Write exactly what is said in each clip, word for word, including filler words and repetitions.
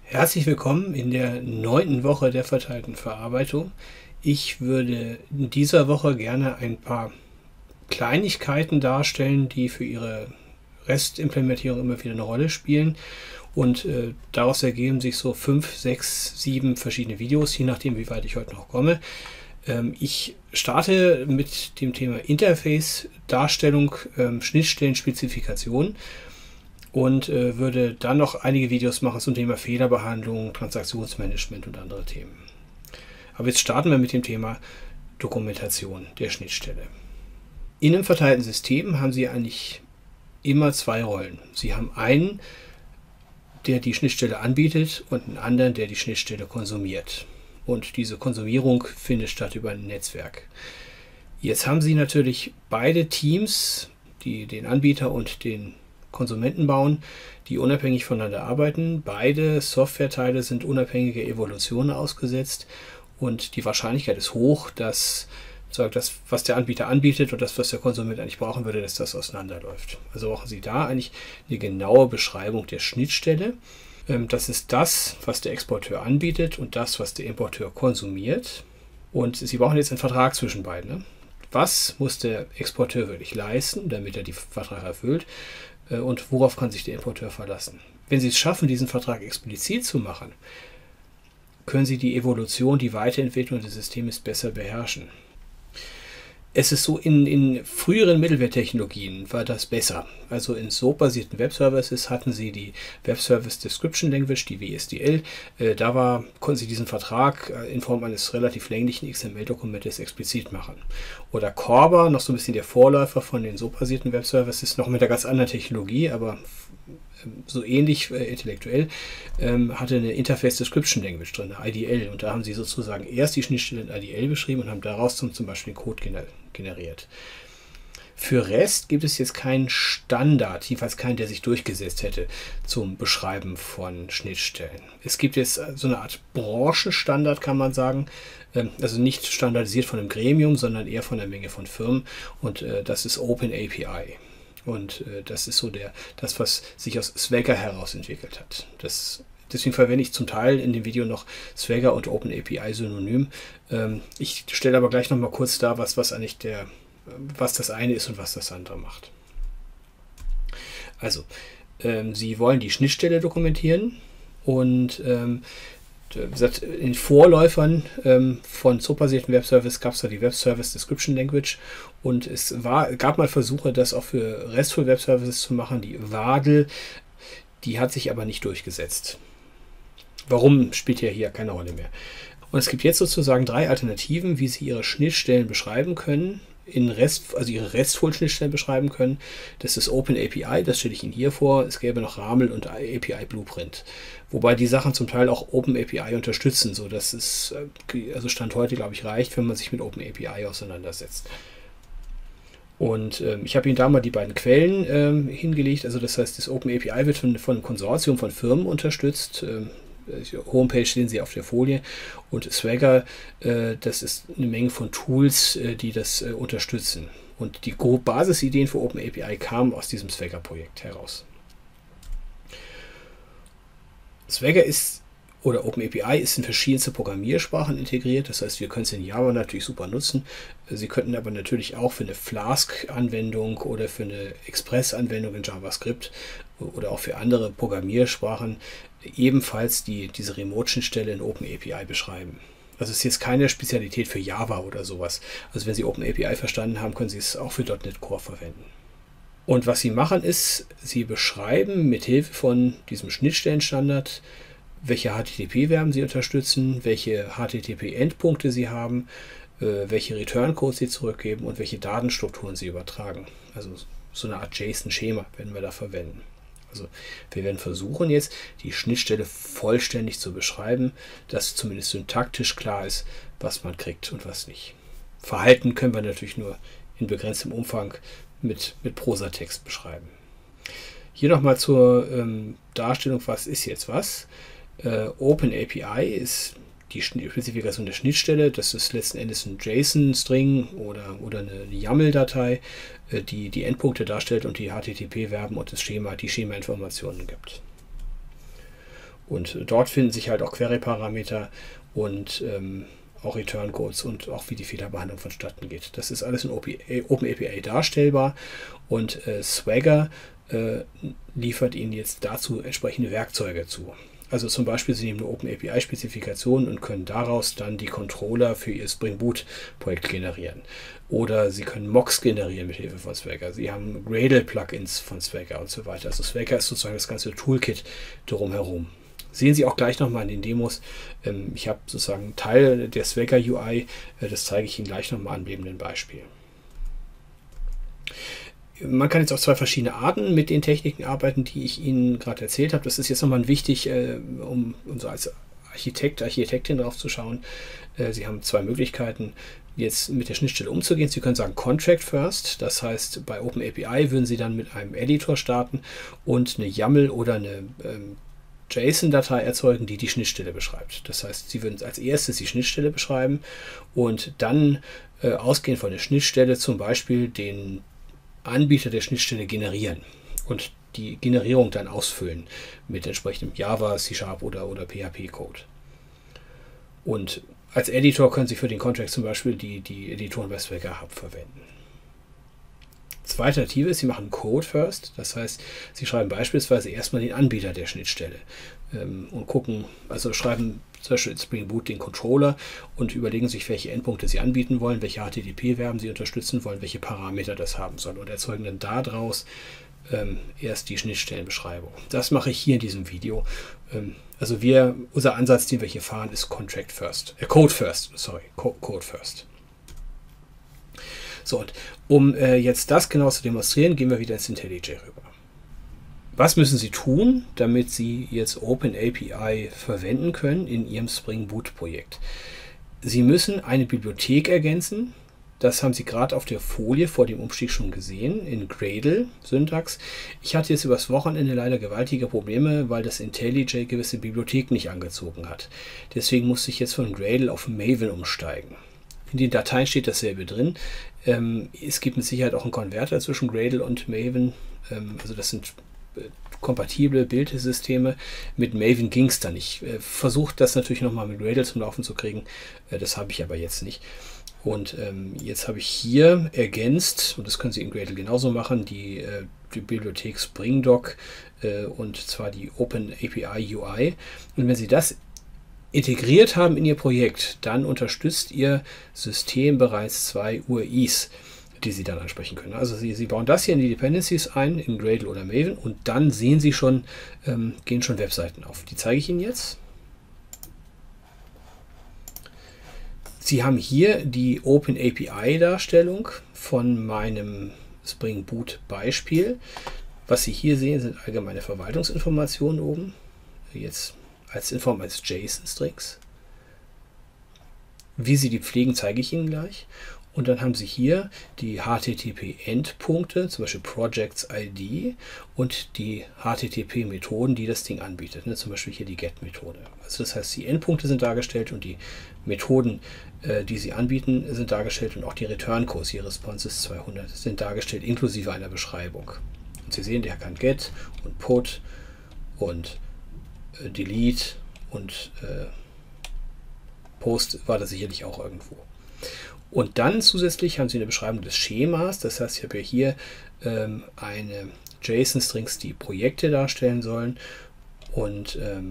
Herzlich willkommen in der neunten Woche der verteilten Verarbeitung. Ich würde in dieser Woche gerne ein paar Kleinigkeiten darstellen, die für Ihre Restimplementierung immer wieder eine Rolle spielen. Und äh, daraus ergeben sich so fünf, sechs, sieben verschiedene Videos, je nachdem, wie weit ich heute noch komme. Ähm, ich starte mit dem Thema Interface, Darstellung, ähm, Schnittstellen, Spezifikation. Und äh, würde dann noch einige Videos machen zum Thema Fehlerbehandlung, Transaktionsmanagement und andere Themen. Aber jetzt starten wir mit dem Thema Dokumentation der Schnittstelle. In einem verteilten System haben Sie eigentlich immer zwei Rollen. Sie haben einen, der die Schnittstelle anbietet, und einen anderen, der die Schnittstelle konsumiert. Und diese Konsumierung findet statt über ein Netzwerk. Jetzt haben Sie natürlich beide Teams, die den Anbieter und den Konsumenten bauen, die unabhängig voneinander arbeiten. Beide Softwareteile sind unabhängige Evolutionen ausgesetzt und die Wahrscheinlichkeit ist hoch, dass das, was der Anbieter anbietet und das, was der Konsument eigentlich brauchen würde, dass das auseinanderläuft. Also brauchen Sie da eigentlich eine genaue Beschreibung der Schnittstelle. Das ist das, was der Exporteur anbietet und das, was der Importeur konsumiert. Und Sie brauchen jetzt einen Vertrag zwischen beiden. Was muss der Exporteur wirklich leisten, damit er den Vertrag erfüllt? Und worauf kann sich der Importeur verlassen? Wenn Sie es schaffen, diesen Vertrag explizit zu machen, können Sie die Evolution, die Weiterentwicklung des Systems besser beherrschen. Es ist so, in, in früheren Mittelwerttechnologien war das besser. Also in SOAP-basierten Webservices hatten Sie die Web Service Description Language, die W S D L. Äh, da war, konnten Sie diesen Vertrag äh, in Form eines relativ länglichen X M L-Dokumentes explizit machen. Oder Corba, noch so ein bisschen der Vorläufer von den SOAP-basierten Webservices, noch mit einer ganz anderen Technologie, aber so ähnlich äh, intellektuell, ähm, hatte eine Interface Description Language drin, eine I D L. Und da haben sie sozusagen erst die Schnittstelle in I D L beschrieben und haben daraus zum, zum Beispiel den Code gener generiert. Für REST gibt es jetzt keinen Standard, jedenfalls keinen, der sich durchgesetzt hätte zum Beschreiben von Schnittstellen. Es gibt jetzt so eine Art Branchenstandard, kann man sagen, ähm, also nicht standardisiert von einem Gremium, sondern eher von einer Menge von Firmen, und äh, das ist Open A P I. Und äh, das ist so der, das, was sich aus Swagger heraus entwickelt hat. Das, deswegen verwende ich zum Teil in dem Video noch Swagger und Open A P I synonym. Ähm, ich stelle aber gleich noch mal kurz dar, was, was eigentlich der, was das eine ist und was das andere macht. Also, ähm, Sie wollen die Schnittstelle dokumentieren und ähm, wie gesagt, in den Vorläufern ähm, von SOAP-basierten Webservice gab es da die Web Service Description Language, und es war, gab mal Versuche, das auch für RESTful Web Services zu machen. Die WADL, die hat sich aber nicht durchgesetzt. Warum, spielt ja hier keine Rolle mehr. Und es gibt jetzt sozusagen drei Alternativen, wie Sie Ihre Schnittstellen beschreiben können, in REST, also Ihre RESTful-Schnittstellen beschreiben können. Das ist Open A P I, das stelle ich Ihnen hier vor. Es gäbe noch RAML und A P I Blueprint. Wobei die Sachen zum Teil auch Open A P I unterstützen, so dass es, also Stand heute, glaube ich, reicht, wenn man sich mit Open A P I auseinandersetzt. Und ähm, ich habe Ihnen da mal die beiden Quellen ähm, hingelegt. Also das heißt, das Open A P I wird von, von einem Konsortium von Firmen unterstützt. Ähm, Homepage sehen Sie auf der Folie, und Swagger, äh, das ist eine Menge von Tools, äh, die das äh, unterstützen. Und die Basisideen für Open A P I kamen aus diesem Swagger-Projekt heraus. Swagger ist, oder Open A P I ist in verschiedenste Programmiersprachen integriert. Das heißt, wir können es in Java natürlich super nutzen. Sie könnten aber natürlich auch für eine Flask-Anwendung oder für eine Express-Anwendung in JavaScript oder auch für andere Programmiersprachen ebenfalls die, diese Remote-Schnittstelle in Open A P I beschreiben. Also es ist jetzt keine Spezialität für Java oder sowas. Also wenn Sie Open A P I verstanden haben, können Sie es auch für .NET Core verwenden. Und was Sie machen ist, Sie beschreiben mit Hilfe von diesem Schnittstellenstandard, welche H T T P-Verben Sie unterstützen, welche H T T P-Endpunkte Sie haben, äh, welche Return-Codes Sie zurückgeben und welche Datenstrukturen Sie übertragen. Also so eine Art JSON-Schema werden wir da verwenden. Also wir werden versuchen jetzt, die Schnittstelle vollständig zu beschreiben, dass zumindest syntaktisch klar ist, was man kriegt und was nicht. Verhalten können wir natürlich nur in begrenztem Umfang mit, mit Prosatext beschreiben. Hier nochmal zur ähm, Darstellung, was ist jetzt was. Äh, Open A P I ist die Spezifikation der Schnittstelle. Das ist letzten Endes ein JSON-String oder, oder eine YAML-Datei, äh, die die Endpunkte darstellt und die H T T P-Verben und das Schema, die Schema-Informationen gibt. Und dort finden sich halt auch Query-Parameter und ähm, auch Return-Codes und auch wie die Fehlerbehandlung vonstatten geht. Das ist alles in OpenAPI darstellbar und äh, Swagger äh, liefert Ihnen jetzt dazu entsprechende Werkzeuge zu. Also zum Beispiel, Sie nehmen eine OpenAPI-Spezifikation und können daraus dann die Controller für Ihr Spring Boot-Projekt generieren. Oder Sie können Mocks generieren mit Hilfe von Swagger. Sie haben Gradle-Plugins von Swagger und so weiter. Also Swagger ist sozusagen das ganze Toolkit drumherum. Sehen Sie auch gleich nochmal in den Demos. Ich habe sozusagen einen Teil der Swagger U I. Das zeige ich Ihnen gleich nochmal an einem lebenden Beispiel. Man kann jetzt auf zwei verschiedene Arten mit den Techniken arbeiten, die ich Ihnen gerade erzählt habe. Das ist jetzt nochmal wichtig, um, um so als Architekt, Architektin drauf zu schauen. Sie haben zwei Möglichkeiten, jetzt mit der Schnittstelle umzugehen. Sie können sagen Contract First, das heißt, bei OpenAPI würden Sie dann mit einem Editor starten und eine YAML oder eine ähm, JSON-Datei erzeugen, die die Schnittstelle beschreibt. Das heißt, Sie würden als erstes die Schnittstelle beschreiben und dann äh, ausgehend von der Schnittstelle zum Beispiel den Anbieter der Schnittstelle generieren und die Generierung dann ausfüllen mit entsprechendem Java, C-Sharp oder, oder P H P-Code. Und als Editor können Sie für den Contract zum Beispiel die, die Editoren bei Swagger Hub verwenden. Zweite Alternative ist, Sie machen Code First, das heißt, Sie schreiben beispielsweise erstmal den Anbieter der Schnittstelle ähm, und gucken, also schreiben zum Beispiel in Spring Boot den Controller und überlegen sich, welche Endpunkte Sie anbieten wollen, welche H T T P-Verben Sie unterstützen wollen, welche Parameter das haben soll und erzeugen dann daraus ähm, erst die Schnittstellenbeschreibung. Das mache ich hier in diesem Video. Ähm, also wir, unser Ansatz, den wir hier fahren, ist Contract First, äh, Code First, sorry, Co Code First. So, und um äh, jetzt das genau zu demonstrieren, gehen wir wieder ins IntelliJ rüber. Was müssen Sie tun, damit Sie jetzt OpenAPI verwenden können in Ihrem Spring Boot Projekt? Sie müssen eine Bibliothek ergänzen. Das haben Sie gerade auf der Folie vor dem Umstieg schon gesehen, in Gradle-Syntax. Ich hatte jetzt übers Wochenende leider gewaltige Probleme, weil das IntelliJ gewisse Bibliotheken nicht angezogen hat. Deswegen musste ich jetzt von Gradle auf Maven umsteigen. In den Dateien steht dasselbe drin. Ähm, es gibt mit Sicherheit auch einen Konverter zwischen Gradle und Maven. Ähm, also das sind äh, kompatible Bildsysteme. Mit Maven ging es dann nicht. Äh, versucht das natürlich nochmal mit Gradle zum Laufen zu kriegen. Äh, das habe ich aber jetzt nicht. Und ähm, jetzt habe ich hier ergänzt, und das können Sie in Gradle genauso machen, die, äh, die Bibliothek SpringDoc äh, und zwar die OpenAPI U I. Und wenn Sie das integriert haben in Ihr Projekt, dann unterstützt Ihr System bereits zwei U I Is, die Sie dann ansprechen können. Also Sie, Sie bauen das hier in die Dependencies ein, in Gradle oder Maven, und dann sehen Sie schon, ähm, gehen schon Webseiten auf. Die zeige ich Ihnen jetzt. Sie haben hier die OpenAPI-Darstellung von meinem Spring Boot Beispiel. Was Sie hier sehen, sind allgemeine Verwaltungsinformationen oben. Jetzt als Inform als JSON-Strings. Wie Sie die pflegen, zeige ich Ihnen gleich. Und dann haben Sie hier die H T T P-Endpunkte, zum Beispiel Projects I D und die H T T P-Methoden, die das Ding anbietet. Ne? Zum Beispiel hier die Get-Methode. Also das heißt, die Endpunkte sind dargestellt und die Methoden, äh, die Sie anbieten, sind dargestellt und auch die Return-Codes, hier Responses zweihundert, sind dargestellt, inklusive einer Beschreibung. Und Sie sehen, der kann Get und Put und äh, Delete und äh, Post war da sicherlich auch irgendwo. Und dann zusätzlich haben Sie eine Beschreibung des Schemas. Das heißt, ich habe ja hier ähm, eine JSON-Strings, die Projekte darstellen sollen. Und ähm,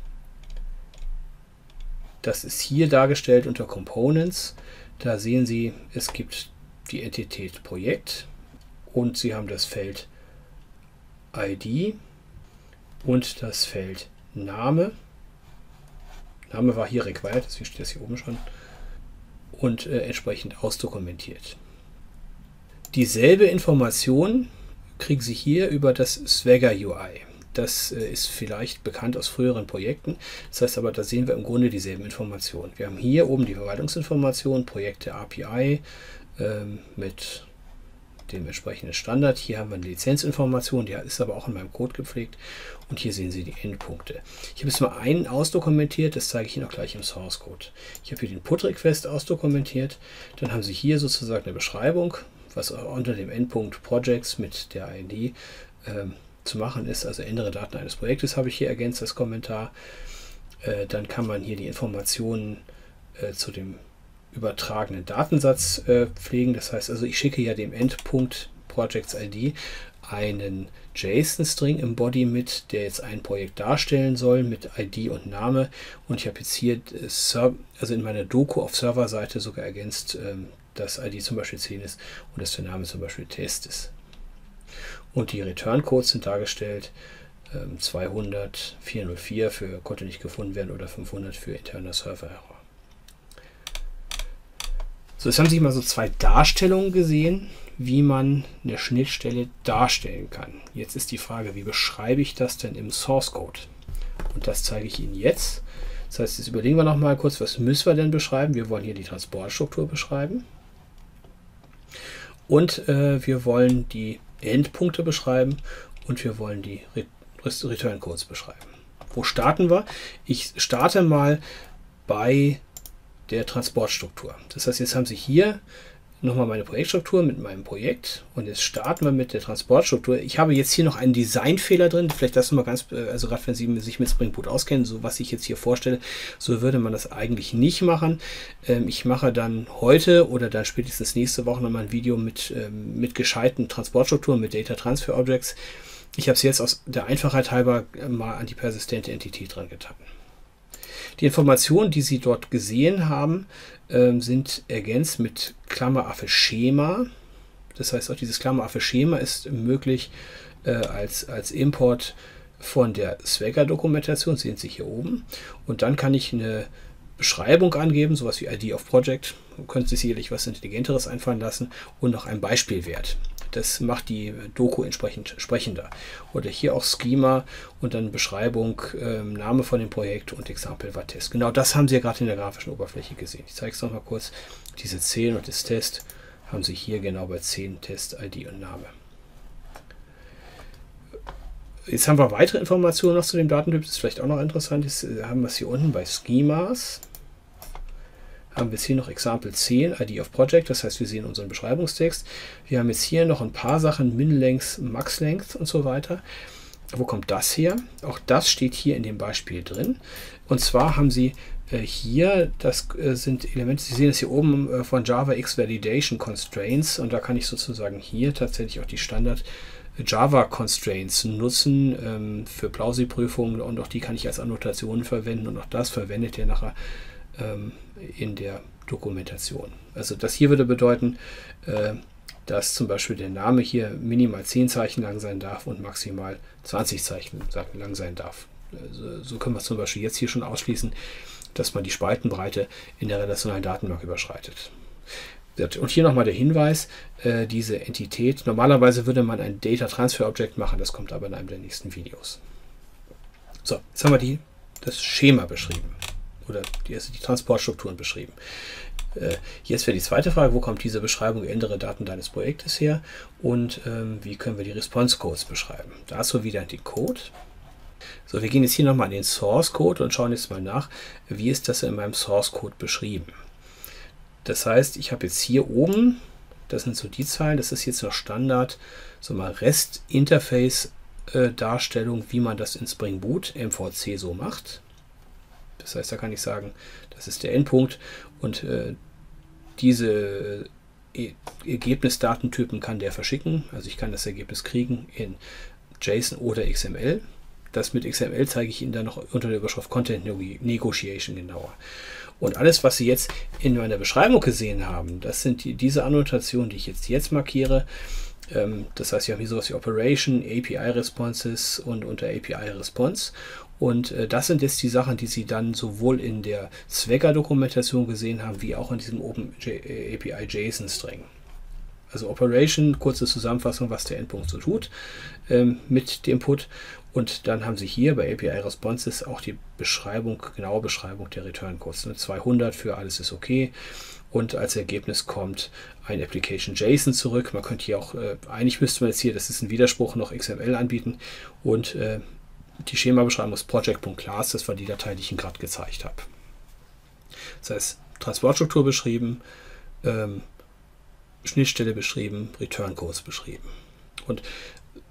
das ist hier dargestellt unter Components. Da sehen Sie, es gibt die Entität Projekt und Sie haben das Feld I D und das Feld Name. Name war hier required, deswegen steht das hier oben schon. Und äh, entsprechend ausdokumentiert. Dieselbe Information kriegen Sie hier über das Swagger U I. Das äh, ist vielleicht bekannt aus früheren Projekten. Das heißt aber, da sehen wir im Grunde dieselben Informationen. Wir haben hier oben die Verwaltungsinformationen, Projekte A P I ähm, mit dem entsprechenden Standard. Hier haben wir eine Lizenzinformation, die ist aber auch in meinem Code gepflegt. Und hier sehen Sie die Endpunkte. Ich habe jetzt mal einen ausdokumentiert, das zeige ich Ihnen auch gleich im Source Code. Ich habe hier den Put-Request ausdokumentiert. Dann haben Sie hier sozusagen eine Beschreibung, was unter dem Endpunkt Projects mit der I D ähm, zu machen ist, also ändere Daten eines Projektes, habe ich hier ergänzt als Kommentar. Äh, dann kann man hier die Informationen äh, zu dem übertragenen Datensatz äh, pflegen. Das heißt also, ich schicke ja dem Endpunkt Projects I D einen JSON-String im Body mit, der jetzt ein Projekt darstellen soll mit I D und Name. Und ich habe jetzt hier äh, also in meiner Doku auf Serverseite sogar ergänzt, ähm, dass I D zum Beispiel zehn ist und dass der Name zum Beispiel Test ist. Und die Return-Codes sind dargestellt, ähm, zweihundert, vierhundertvier für konnte nicht gefunden werden oder fünfhundert für interner Server-Error. So, jetzt haben Sie mal so zwei Darstellungen gesehen, wie man eine Schnittstelle darstellen kann. Jetzt ist die Frage, wie beschreibe ich das denn im Source Code? Und das zeige ich Ihnen jetzt. Das heißt, jetzt überlegen wir noch mal kurz, was müssen wir denn beschreiben? Wir wollen hier die Transportstruktur beschreiben. Und äh, wir wollen die Endpunkte beschreiben und wir wollen die Return Codes beschreiben. Wo starten wir? Ich starte mal bei der Transportstruktur. Das heißt, jetzt haben Sie hier nochmal meine Projektstruktur mit meinem Projekt und jetzt starten wir mit der Transportstruktur. Ich habe jetzt hier noch einen Designfehler drin, vielleicht das mal ganz, also gerade wenn Sie sich mit Spring Boot auskennen, so was ich jetzt hier vorstelle, so würde man das eigentlich nicht machen. Ich mache dann heute oder dann spätestens nächste Woche nochmal ein Video mit, mit gescheiten Transportstrukturen, mit Data Transfer Objects. Ich habe es jetzt aus der Einfachheit halber mal an die persistente Entität dran getan. Die Informationen, die Sie dort gesehen haben, äh, sind ergänzt mit Klammeraffe Schema. Das heißt, auch dieses Klammeraffe Schema ist möglich äh, als, als Import von der Swagger-Dokumentation, sehen Sie hier oben. Und dann kann ich eine Beschreibung angeben, sowas wie I D of Project. Da können Sie sicherlich was Intelligenteres einfallen lassen und noch ein Beispielwert. Das macht die Doku entsprechend sprechender. Oder hier auch Schema und dann Beschreibung, äh, Name von dem Projekt und Example war Test. Genau das haben Sie ja gerade in der grafischen Oberfläche gesehen. Ich zeige es noch mal kurz. Diese zehn und das Test haben Sie hier genau bei zehn Test, I D und Name. Jetzt haben wir weitere Informationen noch zu dem Datentyp. Das ist vielleicht auch noch interessant. Jetzt haben wir es hier unten bei Schemas. Haben wir jetzt hier noch Example zehn, I D of Project, das heißt, wir sehen unseren Beschreibungstext. Wir haben jetzt hier noch ein paar Sachen, Min-Length, Max-Length und so weiter. Wo kommt das her? Auch das steht hier in dem Beispiel drin. Und zwar haben Sie äh, hier, das äh, sind Elemente, Sie sehen das hier oben äh, von Java X Validation Constraints und da kann ich sozusagen hier tatsächlich auch die Standard Java Constraints nutzen ähm, für Plausi-Prüfungen und auch die kann ich als Annotation verwenden und auch das verwendet ihr nachher ähm, in der Dokumentation. Also das hier würde bedeuten, äh, dass zum Beispiel der Name hier minimal zehn Zeichen lang sein darf und maximal zwanzig Zeichen lang sein darf. Also, so können wir zum Beispiel jetzt hier schon ausschließen, dass man die Spaltenbreite in der relationalen Datenbank überschreitet. Und hier nochmal der Hinweis, äh, diese Entität, normalerweise würde man ein Data Transfer Object machen, das kommt aber in einem der nächsten Videos. So, jetzt haben wir die, das Schema beschrieben oder die, also die Transportstrukturen beschrieben. Äh, jetzt wäre die zweite Frage, wo kommt diese Beschreibung, ändere Daten deines Projektes her und ähm, wie können wir die Response Codes beschreiben. Dazu wieder den Code. So, wir gehen jetzt hier nochmal in den Source Code und schauen jetzt mal nach, wie ist das in meinem Source Code beschrieben. Das heißt, ich habe jetzt hier oben, das sind so die Zeilen, das ist jetzt noch Standard, so mal REST-Interface-Darstellung, wie man das in Spring Boot M V C so macht. Das heißt, da kann ich sagen, das ist der Endpunkt und äh, diese äh, Ergebnisdatentypen kann der verschicken. Also ich kann das Ergebnis kriegen in JSON oder X M L. Das mit X M L zeige ich Ihnen dann noch unter der Überschrift Content Negotiation genauer. Und alles, was Sie jetzt in meiner Beschreibung gesehen haben, das sind die, diese Annotationen, die ich jetzt, jetzt markiere. Ähm, das heißt, wir haben hier sowas wie Operation, A P I-Responses und unter A P I-Response. Und äh, das sind jetzt die Sachen, die Sie dann sowohl in der Swagger-Dokumentation gesehen haben, wie auch in diesem Open A P I-JSON-String. Also Operation, kurze Zusammenfassung, was der Endpunkt so tut ähm, mit dem Input. Und dann haben Sie hier bei A P I-Responses auch die Beschreibung, genaue Beschreibung der Return-Codes. Ne? zweihundert für alles ist okay. Und als Ergebnis kommt ein Application JSON zurück. Man könnte hier auch, äh, eigentlich müsste man jetzt hier, das ist ein Widerspruch, noch X M L anbieten. Und äh, die Schema-Beschreibung ist project.class, das war die Datei, die ich Ihnen gerade gezeigt habe. Das heißt, Transportstruktur beschrieben, ähm, Schnittstelle beschrieben, Return Codes beschrieben. Und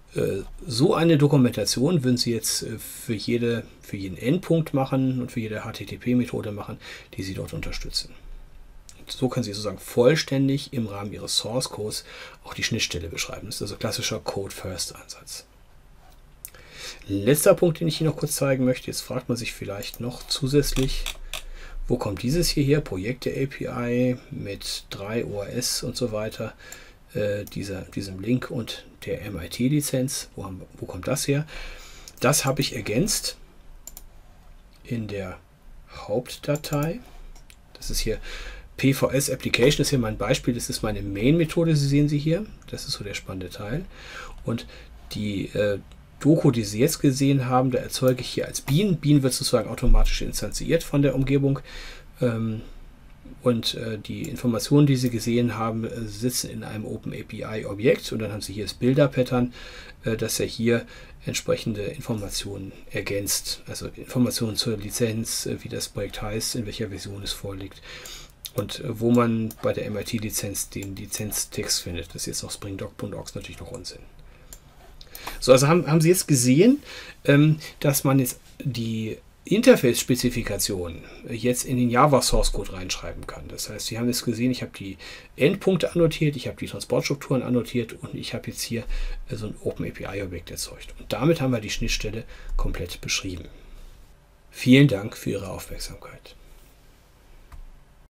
So eine Dokumentation würden Sie jetzt für, jede, für jeden Endpunkt machen und für jede H T T P-Methode machen, die Sie dort unterstützen. Und so können Sie sozusagen vollständig im Rahmen Ihres Source Codes auch die Schnittstelle beschreiben. Das ist also klassischer Code-First-Ansatz. Letzter Punkt, den ich Ihnen noch kurz zeigen möchte. Jetzt fragt man sich vielleicht noch zusätzlich, wo kommt dieses hier her? Projekte-A P I mit drei O R S und so weiter. Äh, dieser, diesem Link und der M I T-Lizenz. Wo, wo kommt das her? Das habe ich ergänzt in der Hauptdatei. Das ist hier P V S Application, das ist hier mein Beispiel. Das ist meine Main-Methode, Sie sehen sie hier. Das ist so der spannende Teil. Und die äh, Doku, die Sie jetzt gesehen haben, da erzeuge ich hier als Bean. Bean wird sozusagen automatisch instanziert von der Umgebung. Ähm, Und äh, die Informationen, die Sie gesehen haben, äh, sitzen in einem OpenAPI-Objekt. Und dann haben Sie hier das Bilder-Pattern, äh, das ja hier entsprechende Informationen ergänzt. Also Informationen zur Lizenz, äh, wie das Projekt heißt, in welcher Version es vorliegt. Und äh, wo man bei der M I T-Lizenz den Lizenztext findet. Das ist jetzt noch springdoc.org natürlich noch Unsinn. So, also haben, haben Sie jetzt gesehen, ähm, dass man jetzt die Interface-Spezifikation jetzt in den Java Source Code reinschreiben kann. Das heißt, Sie haben jetzt gesehen, ich habe die Endpunkte annotiert, ich habe die Transportstrukturen annotiert und ich habe jetzt hier so ein OpenAPI-Objekt erzeugt. Und damit haben wir die Schnittstelle komplett beschrieben. Vielen Dank für Ihre Aufmerksamkeit.